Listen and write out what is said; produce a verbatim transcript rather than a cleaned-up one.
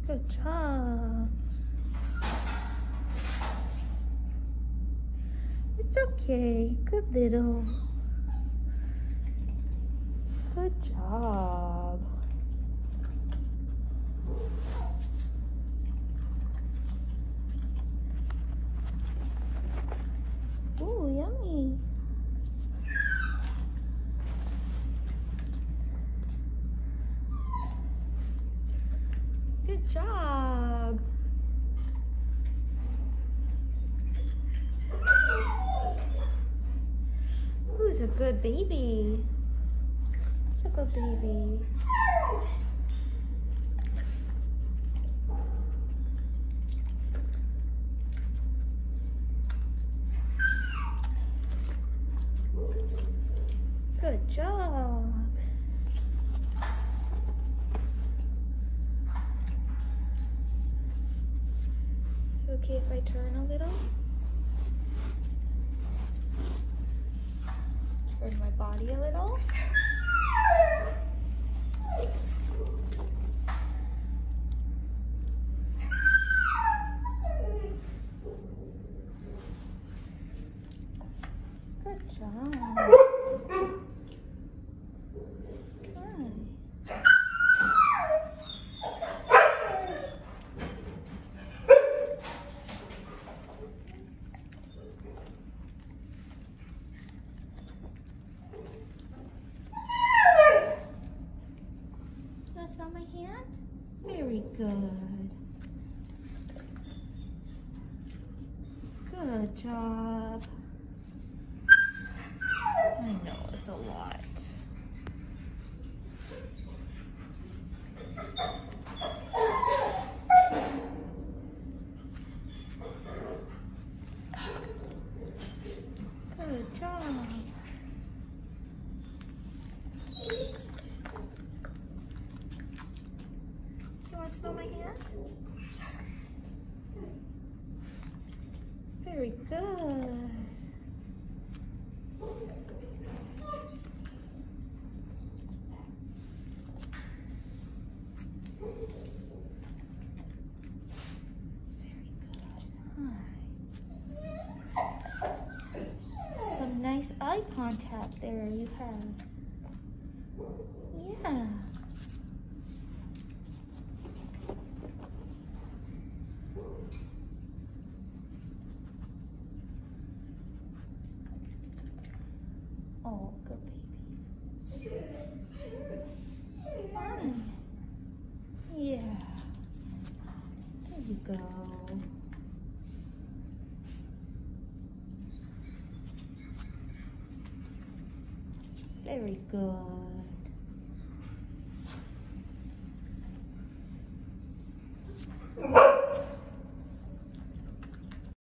Good job. It's okay. Good little. Good job. Ooh, yummy. Good job. Who's a good baby? Who's a good baby? Good job. Is it okay if I turn a little? Turn my body a little. Good job. Good. Smell my hand? Very good. Good job. I know, it's a lot. Good job. Do you want to smell my hand? Very good. Some nice eye contact there you have. Yeah. Oh, good baby. Fine. Yeah. There you go. Very good.